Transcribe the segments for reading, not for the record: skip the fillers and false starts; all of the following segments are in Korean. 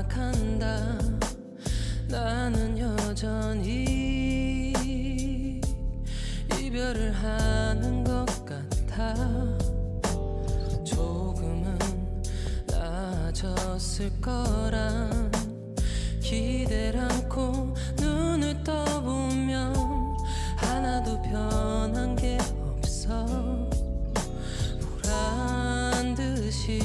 생각한다. 나는 여전히 이별을 하는 것 같아. 조금은 나아졌을 거란 기대를 안고 눈을 떠보면 하나도 변한 게 없어. 보란 듯이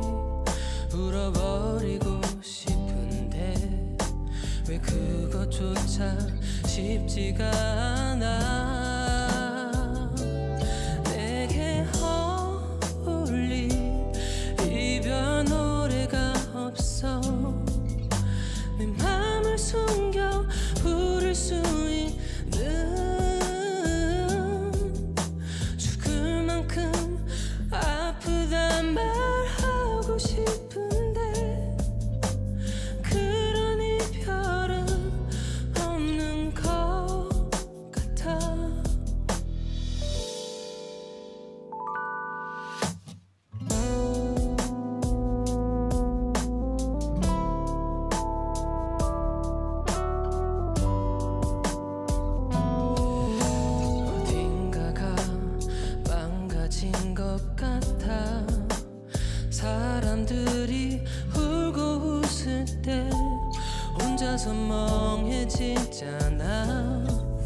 울어버리고 싶은데 왜 그것조차 쉽지가 않아. 내게 어울릴 이별 노래가 없어. 내 맘을 숨겨 부를 수 있는 죽을 만큼 아프단 말 하고 싶은데 그런 이별은 없는 것 같아. 어딘가가 망가진 것 같아. 사람들이 울고 웃을 때 혼자서 멍해지잖아.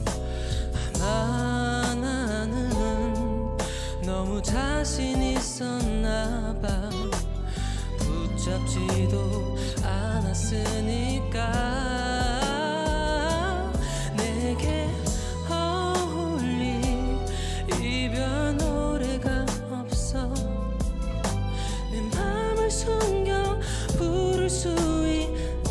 아마 나는 너무 자신 있었나 봐. 붙잡지도 않았으니까. 내게 어울릴 이별 노래가 없어. 내 맘을 숨겨 부를 수 있는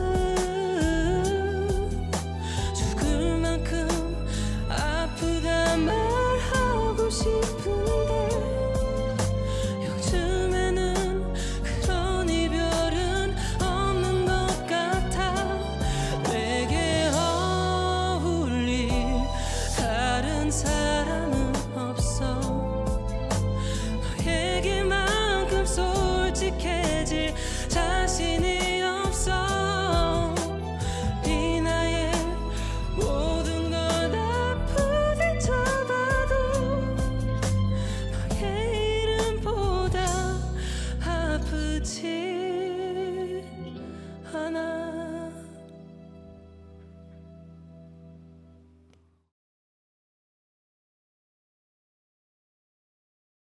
죽을 만큼 아프단 말 하고 싶은데 요즘에는 그런 이별은 없는 것 같아. 내게 어울릴 다른 사람은 없어. 너에게만큼 솔직해질 자신이 없어. 이 나의 모든 걸 다 부딪혀봐도 너의 이름보다 아프지 않아.